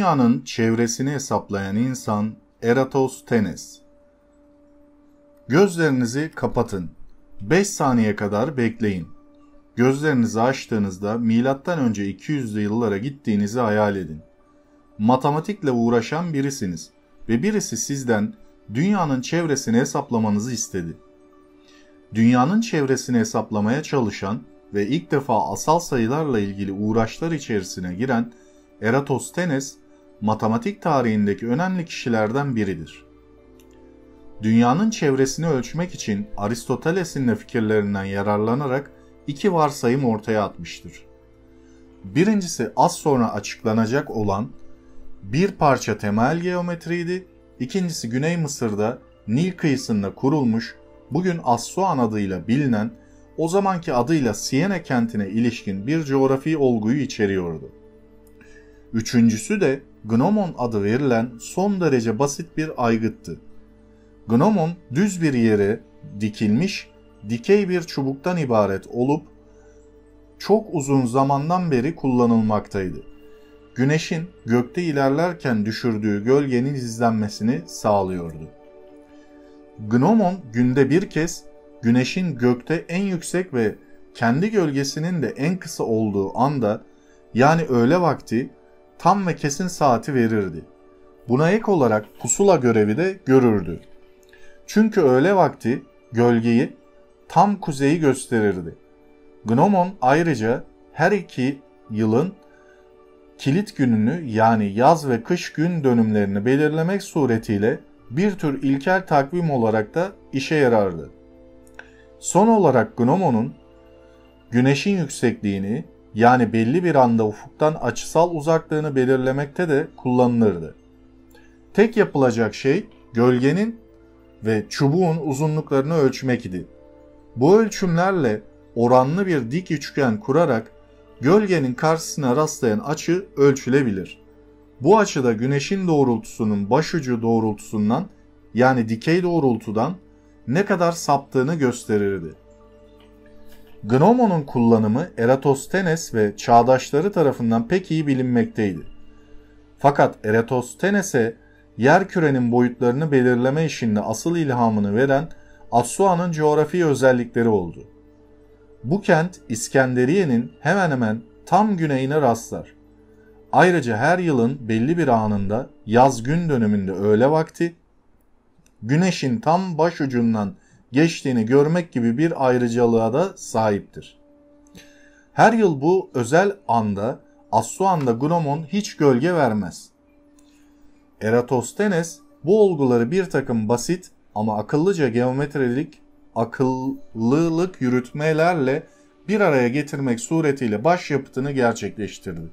Dünyanın çevresini hesaplayan insan Eratosthenes. Gözlerinizi kapatın. 5 saniye kadar bekleyin. Gözlerinizi açtığınızda M.Ö. 200'lü yıllara gittiğinizi hayal edin. Matematikle uğraşan birisiniz ve birisi sizden dünyanın çevresini hesaplamanızı istedi. Dünyanın çevresini hesaplamaya çalışan ve ilk defa asal sayılarla ilgili uğraşlar içerisine giren Eratosthenes, matematik tarihindeki önemli kişilerden biridir. Dünyanın çevresini ölçmek için Aristoteles'in de fikirlerinden yararlanarak iki varsayım ortaya atmıştır. Birincisi az sonra açıklanacak olan bir parça temel geometriydi. İkincisi Güney Mısır'da Nil kıyısında kurulmuş, bugün Assuan adıyla bilinen, o zamanki adıyla Siene kentine ilişkin bir coğrafi olguyu içeriyordu. Üçüncüsü de gnomon adı verilen son derece basit bir aygıttı. Gnomon düz bir yere dikilmiş, dikey bir çubuktan ibaret olup çok uzun zamandan beri kullanılmaktaydı. Güneşin gökte ilerlerken düşürdüğü gölgenin izlenmesini sağlıyordu. Gnomon günde bir kez Güneşin gökte en yüksek ve kendi gölgesinin de en kısa olduğu anda, yani öğle vakti, tam ve kesin saati verirdi. Buna ek olarak pusula görevi de görürdü. Çünkü öğle vakti gölgeyi tam kuzeyi gösterirdi. Gnomon ayrıca her iki yılın kilit gününü, yani yaz ve kış gün dönümlerini belirlemek suretiyle bir tür ilkel takvim olarak da işe yarardı. Son olarak gnomonun güneşin yüksekliğini, yani belli bir anda ufuktan açısal uzaklığını belirlemekte de kullanılırdı. Tek yapılacak şey gölgenin ve çubuğun uzunluklarını ölçmek idi. Bu ölçümlerle oranlı bir dik üçgen kurarak gölgenin karşısına rastlayan açı ölçülebilir. Bu açıda güneşin doğrultusunun başucu doğrultusundan, yani dikey doğrultudan ne kadar saptığını gösterirdi. Gnomonun kullanımı Eratosthenes ve çağdaşları tarafından pek iyi bilinmekteydi. Fakat Eratosthenes'e yerkürenin boyutlarını belirleme işinde asıl ilhamını veren Assuan'ın coğrafi özellikleri oldu. Bu kent İskenderiye'nin hemen hemen tam güneyine rastlar. Ayrıca her yılın belli bir anında yaz gün dönümünde öğle vakti, Güneşin tam başucundan geçtiğini görmek gibi bir ayrıcalığa da sahiptir. Her yıl bu özel anda Assuan'da gnomon hiç gölge vermez. Eratosthenes bu olguları bir takım basit ama akıllıca geometrik akıllılık yürütmelerle bir araya getirmek suretiyle başyapıtını gerçekleştirdi.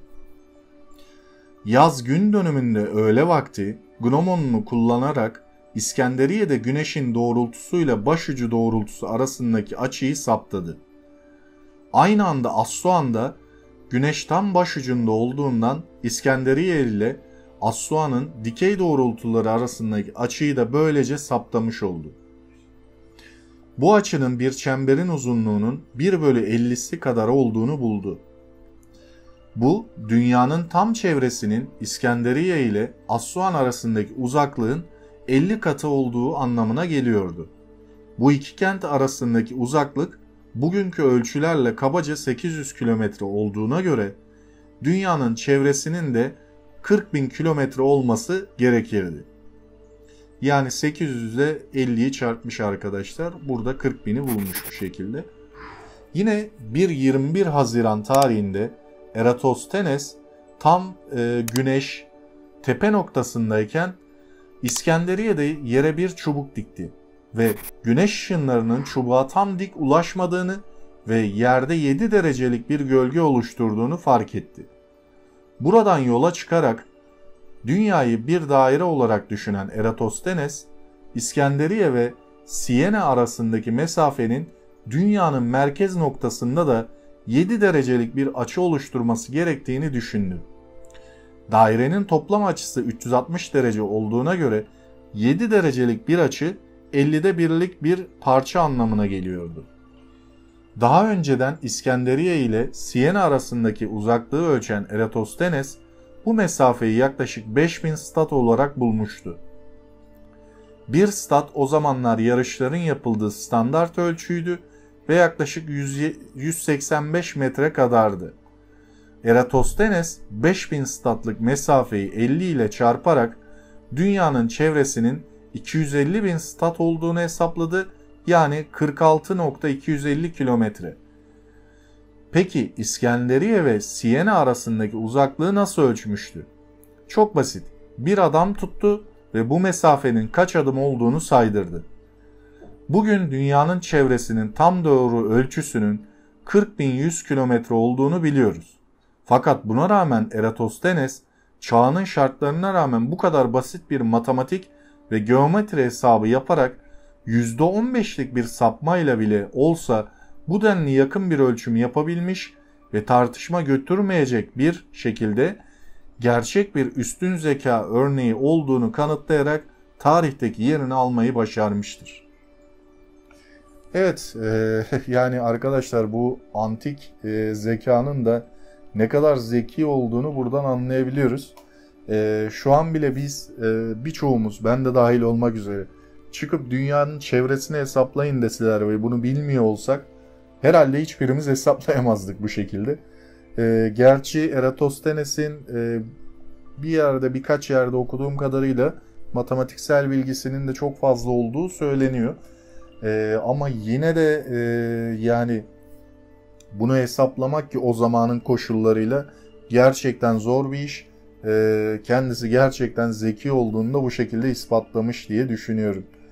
Yaz gün dönümünde öğle vakti gnomonunu kullanarak İskenderiye'de güneşin doğrultusuyla başucu doğrultusu arasındaki açıyı saptadı. Aynı anda Assuan'da güneş tam başucunda olduğundan İskenderiye ile Assuan'ın dikey doğrultuları arasındaki açıyı da böylece saptamış oldu. Bu açının bir çemberin uzunluğunun 1/50'si kadar olduğunu buldu. Bu, dünyanın tam çevresinin İskenderiye ile Assuan arasındaki uzaklığın 50 katı olduğu anlamına geliyordu. Bu iki kent arasındaki uzaklık bugünkü ölçülerle kabaca 800 kilometre olduğuna göre dünyanın çevresinin de 40.000 kilometre olması gerekirdi. Yani 800 ile 50'yi çarpmış arkadaşlar. Burada 40.000'i bulmuş bu şekilde. Yine 21 Haziran tarihinde Eratosthenes tam güneş tepe noktasındayken İskenderiye'de yere bir çubuk dikti ve güneş ışınlarının çubuğa tam dik ulaşmadığını ve yerde 7 derecelik bir gölge oluşturduğunu fark etti. Buradan yola çıkarak dünyayı bir daire olarak düşünen Eratosthenes, İskenderiye ve Siene arasındaki mesafenin dünyanın merkez noktasında da 7 derecelik bir açı oluşturması gerektiğini düşündü. Dairenin toplam açısı 360 derece olduğuna göre 7 derecelik bir açı 50'de birlik bir parça anlamına geliyordu. Daha önceden İskenderiye ile Siena arasındaki uzaklığı ölçen Eratosthenes, bu mesafeyi yaklaşık 5000 stat olarak bulmuştu. Bir stat o zamanlar yarışların yapıldığı standart ölçüydü ve yaklaşık 185 metre kadardı. Eratosthenes 5000 statlık mesafeyi 50 ile çarparak dünyanın çevresinin 250.000 stat olduğunu hesapladı, yani 46.250 kilometre. Peki İskenderiye ve Siena arasındaki uzaklığı nasıl ölçmüştü? Çok basit. Bir adam tuttu ve bu mesafenin kaç adım olduğunu saydırdı. Bugün dünyanın çevresinin tam doğru ölçüsünün 40.100 kilometre olduğunu biliyoruz. Fakat buna rağmen Eratosthenes, çağının şartlarına rağmen bu kadar basit bir matematik ve geometri hesabı yaparak %15'lik bir sapmayla bile olsa bu denli yakın bir ölçüm yapabilmiş ve tartışma götürmeyecek bir şekilde gerçek bir üstün zeka örneği olduğunu kanıtlayarak tarihteki yerini almayı başarmıştır. Evet, yani arkadaşlar bu antik zekanın da ne kadar zeki olduğunu buradan anlayabiliyoruz. Şu an bile biz birçoğumuz, ben de dahil olmak üzere, çıkıp dünyanın çevresini hesaplayın deseler ve bunu bilmiyor olsak herhalde hiçbirimiz hesaplayamazdık bu şekilde. Gerçi Eratosthenes'in birkaç yerde okuduğum kadarıyla matematiksel bilgisinin de çok fazla olduğu söyleniyor. Ama yine de yani bunu hesaplamak ki o zamanın koşullarıyla gerçekten zor bir iş. Kendisi gerçekten zeki olduğunu da bu şekilde ispatlamış diye düşünüyorum.